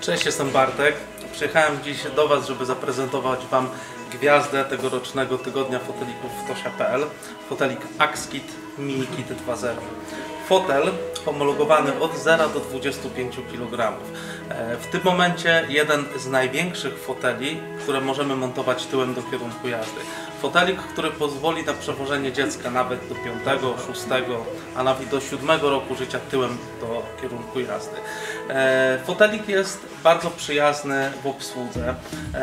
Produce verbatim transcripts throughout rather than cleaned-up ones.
Cześć, jestem Bartek. Przyjechałem dziś do Was, żeby zaprezentować Wam gwiazdę tegorocznego tygodnia fotelików w tosia kropka p l. Fotelik Axkit Minikit dwa zero. Fotel homologowany od zera do dwudziestu pięciu kilogramów. W tym momencie jeden z największych foteli, które możemy montować tyłem do kierunku jazdy. Fotelik, który pozwoli na przewożenie dziecka nawet do piątego, szóstego, a nawet do siódmego roku życia tyłem do kierunku jazdy. Fotelik jest bardzo przyjazny w obsłudze.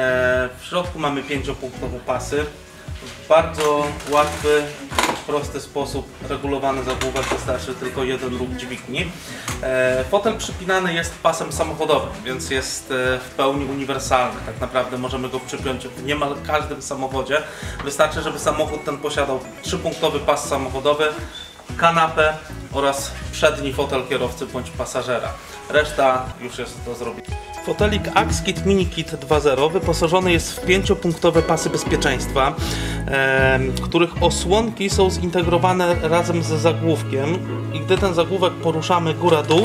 W środku mamy pięciopunktowe pasy. W bardzo łatwy, prosty sposób regulowany zagłówek, wystarczy tylko jeden ruch dźwigni. Fotel przypinany jest pasem samochodowym, więc jest w pełni uniwersalny. Tak naprawdę możemy go przypiąć w niemal każdym samochodzie. Wystarczy, żeby samochód ten posiadał trzypunktowy pas samochodowy, kanapę oraz przedni fotel kierowcy bądź pasażera. Reszta już jest do zrobienia. Fotelik Axkit Minikit dwa zero wyposażony jest w pięciopunktowe pasy bezpieczeństwa, e, których osłonki są zintegrowane razem ze zagłówkiem i gdy ten zagłówek poruszamy góra-dół,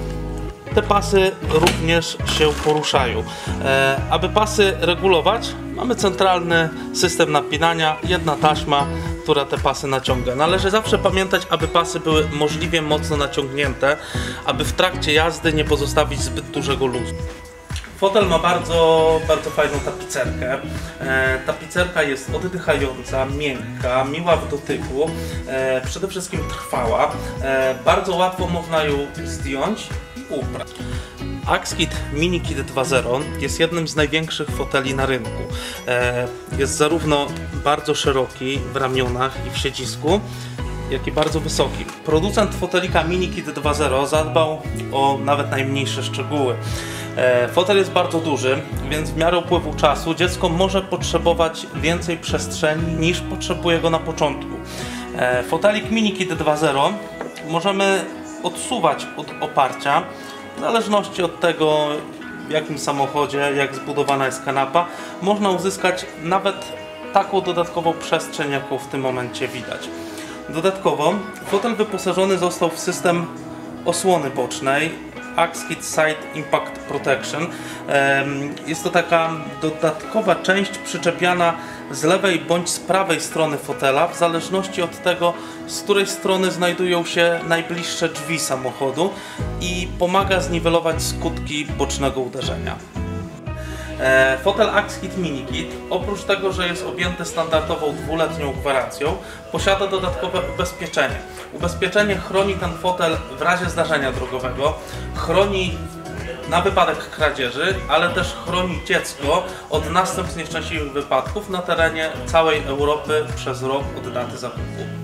te pasy również się poruszają. E, aby pasy regulować, mamy centralny system napinania, jedna taśma, która te pasy naciąga. Należy zawsze pamiętać, aby pasy były możliwie mocno naciągnięte, aby w trakcie jazdy nie pozostawić zbyt dużego luzu. Fotel ma bardzo, bardzo fajną tapicerkę. E, tapicerka jest oddychająca, miękka, miła w dotyku, e, przede wszystkim trwała. E, bardzo łatwo można ją zdjąć i ubrać. Axkit Minikit dwa zero jest jednym z największych foteli na rynku. E, jest zarówno bardzo szeroki w ramionach i w siedzisku, jak i bardzo wysoki. Producent fotelika Minikit dwa zero zadbał o nawet najmniejsze szczegóły. E, fotel jest bardzo duży, więc w miarę upływu czasu dziecko może potrzebować więcej przestrzeni niż potrzebuje go na początku. E, fotelik Minikit dwa zero możemy odsuwać od oparcia w zależności od tego, w jakim samochodzie, jak zbudowana jest kanapa, można uzyskać nawet taką dodatkową przestrzeń, jaką w tym momencie widać. Dodatkowo fotel wyposażony został w system osłony bocznej Axkit Side Impact Protection. Jest to taka dodatkowa część przyczepiana z lewej bądź z prawej strony fotela, w zależności od tego, z której strony znajdują się najbliższe drzwi samochodu i pomaga zniwelować skutki bocznego uderzenia. Fotel Axkit Minikit, oprócz tego, że jest objęty standardową dwuletnią gwarancją, posiada dodatkowe ubezpieczenie. Ubezpieczenie chroni ten fotel w razie zdarzenia drogowego, chroni na wypadek kradzieży, ale też chroni dziecko od następstw nieszczęśliwych wypadków na terenie całej Europy przez rok od daty zakupu.